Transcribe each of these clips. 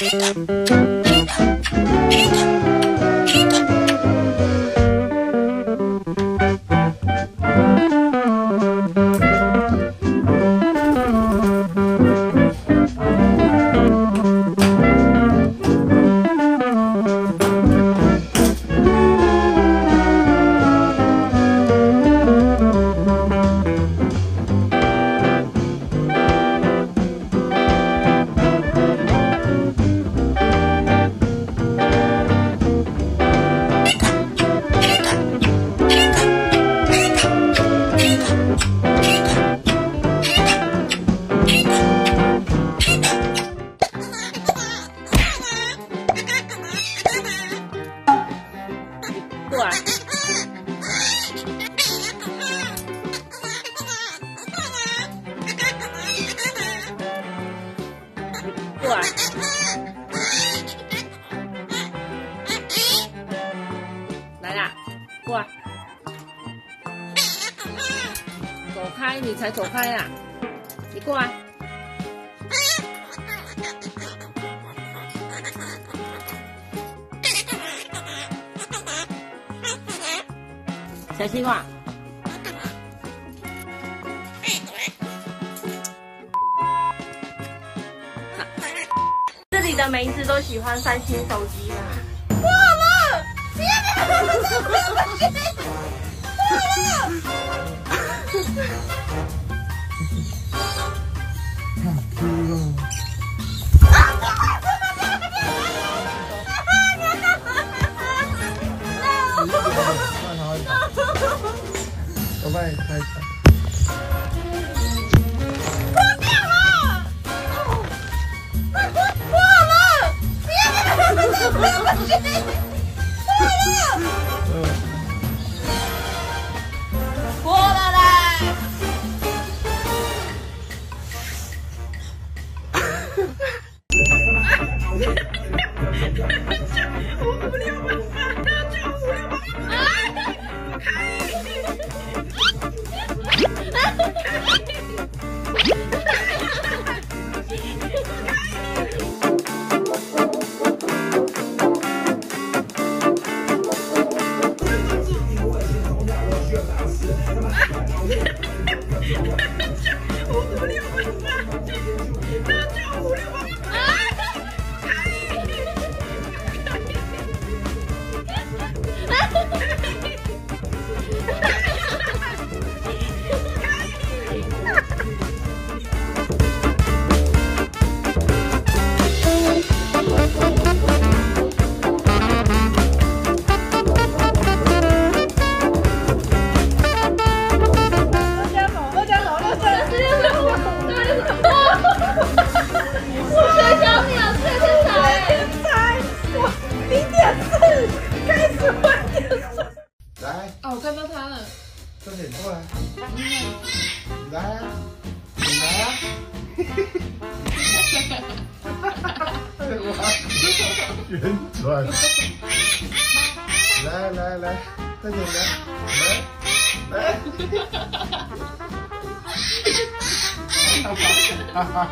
过来，过来，来啦，过来，走开，你才走开啦，你过来。小西瓜，这里的每一只都喜欢3星手机吗？过了，别我帮你拍一下。 破掉了！破了！别！破了！破了啦！我无聊办法，就无聊办法。 快点过来，来啊，你来啊！旋转，来，快点来，哈哈，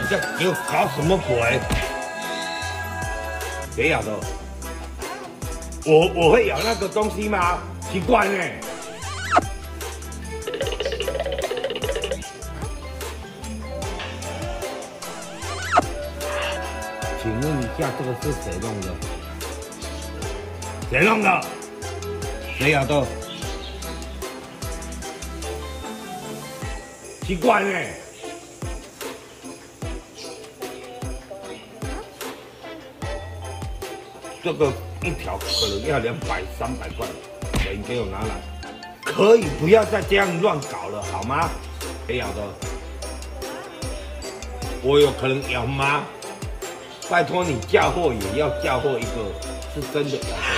在给我搞什么鬼？别咬的，我会咬那个东西吗？奇怪呢。请问一下，这个是谁弄的？谁弄的？谁咬的？奇怪呢。这个一条可能要200、300块，钱给我拿来，可以不要再这样乱搞了好吗？谁咬的？我有可能咬吗？拜托你嫁祸也要嫁祸一个是真的咬的。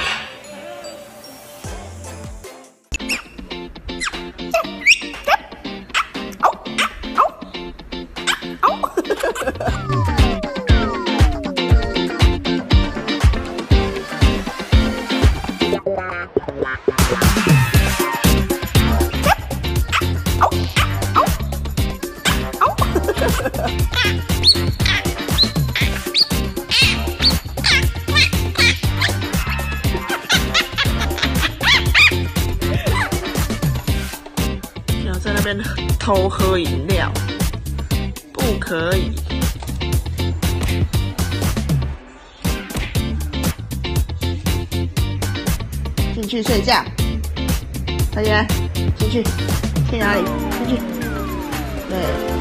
在那边偷喝饮料，不可以。进去睡觉，快点，进去，去哪里？进去，对。